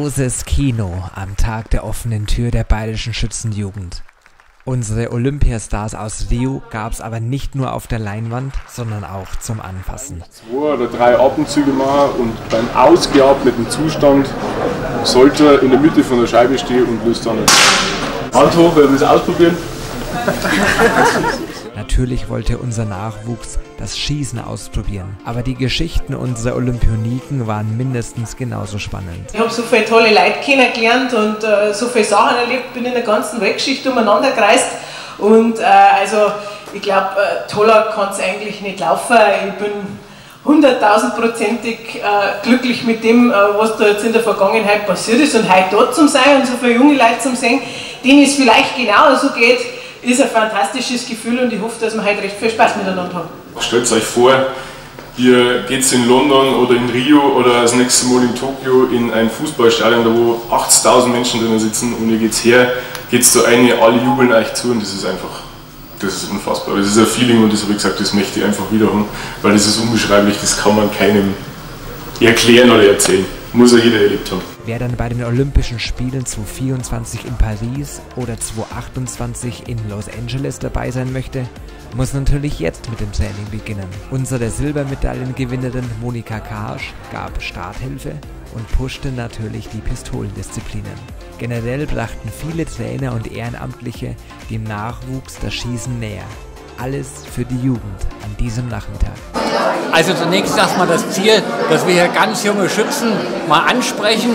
Großes Kino am Tag der offenen Tür der Bayerischen Schützenjugend. Unsere Olympiastars aus Rio gab es aber nicht nur auf der Leinwand, sondern auch zum Anfassen. 2 oder 3 Atemzüge machen und beim ausgeatmeten Zustand sollte er in der Mitte von der Scheibe stehen und löst dann Hand hoch, wenn wir das ausprobieren. Natürlich wollte unser Nachwuchs das Schießen ausprobieren, aber die Geschichten unserer Olympioniken waren mindestens genauso spannend. Ich habe so viele tolle Leute kennengelernt und so viele Sachen erlebt, bin in der ganzen Weltgeschichte umeinander gereist und also ich glaube, toller kann es eigentlich nicht laufen. Ich bin 100.000%ig glücklich mit dem, was da jetzt in der Vergangenheit passiert ist und heute dort zu sein und so viele junge Leute zu sehen, denen es vielleicht genauso geht, ist ein fantastisches Gefühl und ich hoffe, dass wir heute recht viel Spaß miteinander haben. Stellt euch vor, ihr geht in London oder in Rio oder das nächste Mal in Tokio in ein Fußballstadion, da wo 80.000 Menschen drinnen sitzen und ihr geht's her, geht's da rein, alle jubeln euch zu und das ist einfach, das ist unfassbar. Das ist ein Feeling und das habe ich gesagt, das möchte ich einfach wieder haben, weil das ist unbeschreiblich, das kann man keinem erklären oder erzählen. Muss ja jeder erlebt haben. Wer dann bei den Olympischen Spielen 2024 in Paris oder 2028 in Los Angeles dabei sein möchte, muss natürlich jetzt mit dem Training beginnen. Unsere Silbermedaillengewinnerin Monika Karsch gab Starthilfe und pushte natürlich die Pistolendisziplinen. Generell brachten viele Trainer und Ehrenamtliche dem Nachwuchs das Schießen näher. Alles für die Jugend an diesem Nachmittag. Also zunächst erstmal das Ziel, dass wir hier ganz junge Schützen mal ansprechen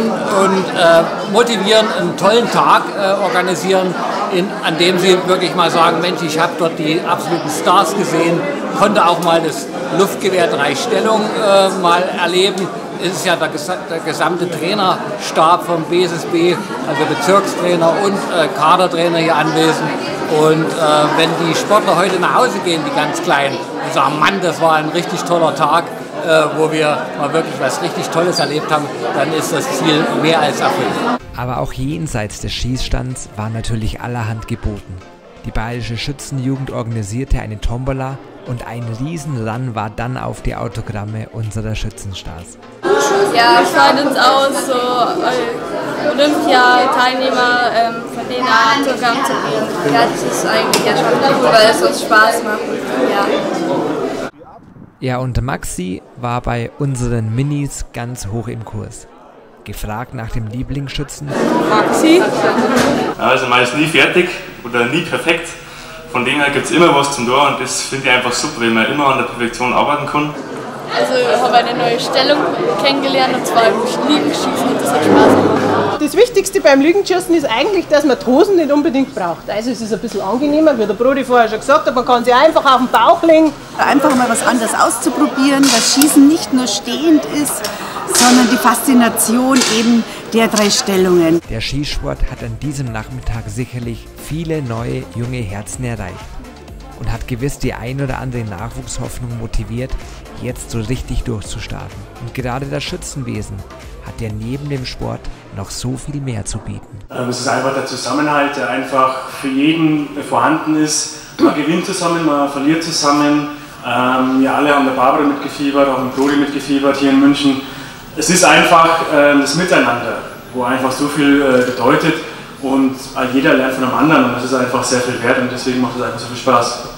und motivieren, einen tollen Tag organisieren, an dem sie wirklich mal sagen, Mensch, ich habe dort die absoluten Stars gesehen, konnte auch mal das Luftgewehr 3 Stellung mal erleben. Es ist ja der gesamte Trainerstab vom BSSB, also Bezirkstrainer und Kadertrainer hier anwesend. Und wenn die Sportler heute nach Hause gehen, die ganz Kleinen, und sagen, Mann, das war ein richtig toller Tag, wo wir mal wirklich was richtig Tolles erlebt haben, dann ist das Ziel mehr als erfüllt. Aber auch jenseits des Schießstands war natürlich allerhand geboten. Die Bayerische Schützenjugend organisierte eine Tombola und ein Riesenrun war dann auf die Autogramme unserer Schützenstars. Ja, es freut uns aus, so Olympiateilnehmer von denen Autogramm zu geben. Ja, das ist eigentlich ja schon cool, weil es uns Spaß macht. Ja, und Maxi war bei unseren Minis ganz hoch im Kurs. Gefragt nach dem Lieblingsschützen. Maxi? Also man ist nie fertig oder nie perfekt. Von dem her gibt es immer was zum Tor und das finde ich einfach super, wenn man immer an der Perfektion arbeiten kann. Also ich habe eine neue Stellung kennengelernt und zwar im Liegenschießen und das hat Spaß gemacht. Das Wichtigste beim Liegenschießen ist eigentlich, dass man die Hosen nicht unbedingt braucht. Also es ist ein bisschen angenehmer, wie der Brody vorher schon gesagt hat, man kann sie einfach auf den Bauch legen. Einfach mal was anderes auszuprobieren, dass Schießen nicht nur stehend ist, sondern die Faszination eben der 3 Stellungen. Der Skisport hat an diesem Nachmittag sicherlich viele neue junge Herzen erreicht und hat gewiss die ein oder andere Nachwuchshoffnung motiviert, jetzt so richtig durchzustarten. Und gerade das Schützenwesen hat ja neben dem Sport noch so viel mehr zu bieten. Es ist einfach der Zusammenhalt, der einfach für jeden vorhanden ist. Man gewinnt zusammen, man verliert zusammen. Wir alle haben der Barbara mitgefiebert, auch mit Brody mitgefiebert hier in München. Es ist einfach das Miteinander, wo einfach so viel bedeutet und jeder lernt von dem anderen und das ist einfach sehr viel wert und deswegen macht es einfach so viel Spaß.